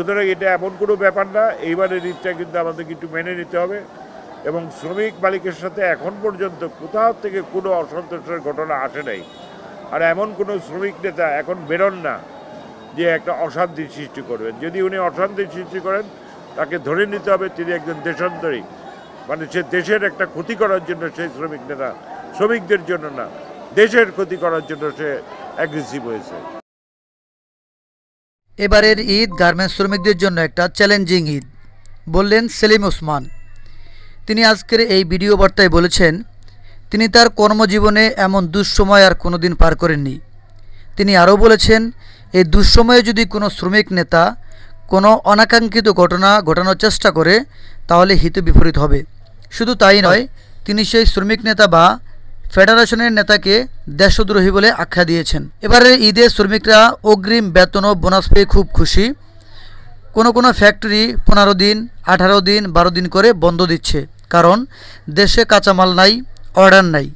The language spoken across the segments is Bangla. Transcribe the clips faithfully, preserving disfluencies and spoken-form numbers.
সুতরাং এটা এমন কোনো ব্যাপার না, এইবারের ঈদটা কিন্তু আমাদেরকে একটু মেনে নিতে হবে। এবং শ্রমিক মালিকের সাথে এখন পর্যন্ত কোথাও থেকে কোনো অসন্তোষের ঘটনা আসে নাই। আর এমন কোনো শ্রমিক নেতা এখন বেরোন না যে একটা অশান্তি সৃষ্টি করবেন। যদি উনি অশান্তি সৃষ্টি করেন তাকে ধরে নিতে হবে তিনি একজন দেশান্তরী, মানে সে দেশের একটা ক্ষতি করার জন্য সেই শ্রমিক নেতা, শ্রমিকদের জন্য না, দেশের ক্ষতি করার জন্য সে অ্যাগ্রেসিভ হয়েছে। এবারের ঈদ গার্মেন্টস শ্রমিকদের জন্য একটা চ্যালেঞ্জিং ঈদ বললেন সেলিম ওসমান। তিনি আজকের এই ভিডিও বার্তায় বলেছেন তিনি তার কর্মজীবনে এমন দুঃসময় আর কোনো দিন পার করেননি। তিনি আরও বলেছেন এই দুঃসময়ে যদি কোনো শ্রমিক নেতা কোনো অনাকাঙ্ক্ষিত ঘটনা ঘটানোর চেষ্টা করে তাহলে হিতে বিপরীত হবে। শুধু তাই নয়, তিনি সেই শ্রমিক নেতা বা ফেডারেশনের নেতাকে দেশদ্রোহী বলে আখ্যা দিয়েছেন। এবারে ঈদে শ্রমিকরা অগ্রিম বেতন ও বোনাস পেয়ে খুব খুশি। কোনো কোনো ফ্যাক্টরি পনেরো দিন, আঠারো দিন, বারো দিন করে বন্ধ দিচ্ছে, কারণ দেশে কাঁচামাল নাই, অর্ডার নাই।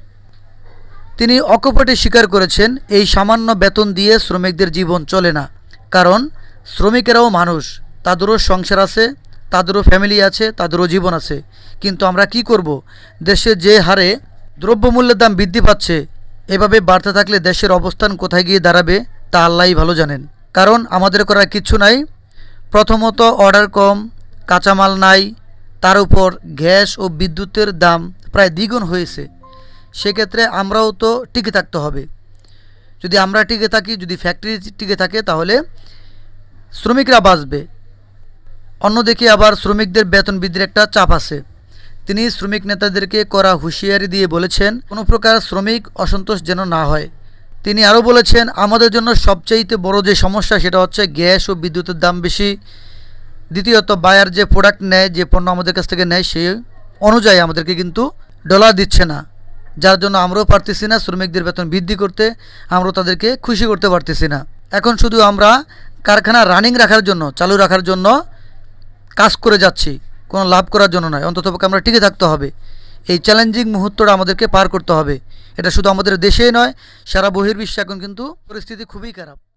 তিনি অকপটে স্বীকার করেছেন এই সামান্য বেতন দিয়ে শ্রমিকদের জীবন চলে না, কারণ শ্রমিকেরাও মানুষ, তাদেরও সংসার আছে, তাদেরও ফ্যামিলি আছে, তাদেরও জীবন আছে। কিন্তু আমরা কি করব? দেশে যে হারে দ্রব্যমূল্যের দাম বৃদ্ধি পাচ্ছে, এভাবে বাড়তে থাকলে দেশের অবস্থান কোথায় গিয়ে দাঁড়াবে তা আল্লাহই ভালো জানেন। কারণ আমাদের করার কিচ্ছু নাই। প্রথমত অর্ডার কম, কাঁচামাল নাই, তার উপর গ্যাস ও বিদ্যুতের দাম প্রায় দ্বিগুণ হয়েছে। সেক্ষেত্রে আমরাও তো টিকে থাকতে হবে। যদি আমরা টিকে থাকি, যদি ফ্যাক্টরি টিকে থাকে, তাহলে শ্রমিকরা বাঁচবে। অন্যদিকে আবার শ্রমিকদের বেতন বৃদ্ধির একটা চাপ আছে। তিনি শ্রমিক নেতাদেরকে কড়া হুঁশিয়ারি দিয়ে বলেছেন কোনো প্রকার শ্রমিক অসন্তোষ যেন না হয়। তিনি আরও বলেছেন আমাদের জন্য সবচাইতে বড় যে সমস্যা সেটা হচ্ছে গ্যাস ও বিদ্যুতের দাম বেশি। দ্বিতীয়ত বায়ার যে প্রোডাক্ট নেয়, যে পণ্য আমাদের কাছ থেকে নেয়, সেই অনুযায়ী আমাদেরকে কিন্তু ডলার দিচ্ছে না, যার জন্য আমরাও পারতেছি না শ্রমিকদের বেতন বৃদ্ধি করতে, আমরাও তাদেরকে খুশি করতে পারতেছি না। এখন শুধু আমরা কারখানা রানিং রাখার জন্য, চালু রাখার জন্য কাজ করে যাচ্ছি, কোনো লাভ করার জন্য নয়। অন্ততপক্ষে আমরা টিকে থাকতে হবে। এই চ্যালেঞ্জিং মুহূর্তটা আমাদেরকে পার করতে হবে। এটা শুধু আমাদের দেশেই নয়, সারা বহির্বিশ্বে এখন কিন্তু পরিস্থিতি খুবই খারাপ।